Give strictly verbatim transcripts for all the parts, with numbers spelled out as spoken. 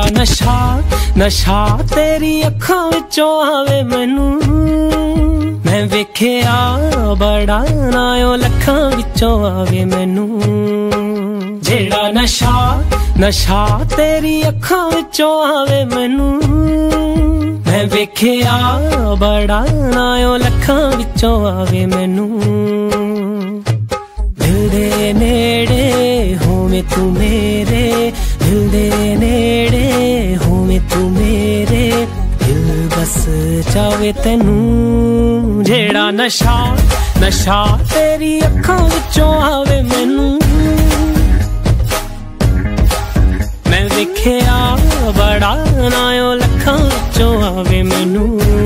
नशा नशा तेरी अखां विचों आवे मैनू मैं वेखिया बड़ा नायो लखां विचों आवे मैनू जेड़ा नशा नशा तेरी अखां विचों आवे मैनू मैं वेखिया बड़ा नायो लखां विचों आवे मैनू दिल दे नेड़े होवे तू मेरे दिल दे नेड़े होवे तू मेरे दिल बस चावे तेनू जेड़ा नशा नशा तेरी अखां विचों आवे मैनू मैं वेखिया बड़ा नायो लखां विचों आवे मैनू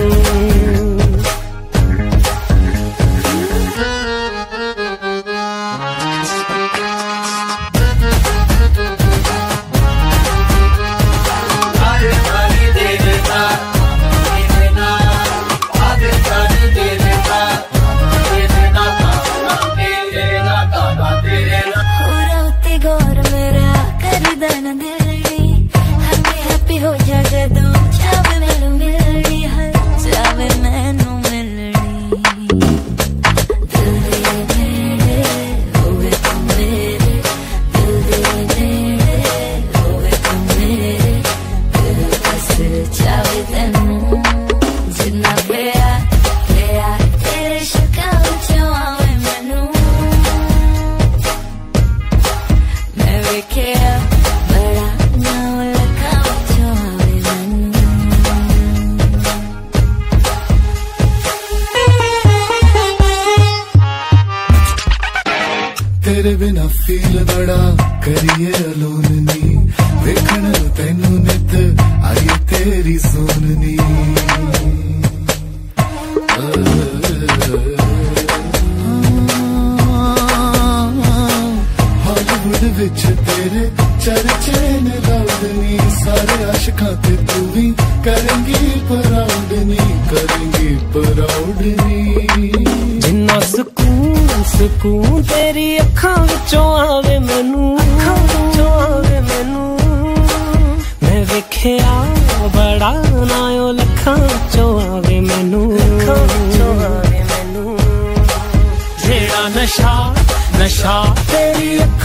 तेरे बिना फील बड़ा करिए अलोन नी वेखण तेनू नित आई तेरी सोननी हॉलीवुड विच तेरे चर्चे ने लाउडनी सारे आशिकां ते तू भी करेंगी प्राउड नी करेंगी प्राउड नी जिन्ना सुकून सुकून तेरी अखां विचों आवे मैनू अखां विचों आवे मैनू मैं वेखिया बड़ा नायो लखां विचों आवे मैनू लखां विचों आवे मैनू जेड़ा नशा नशा तेरी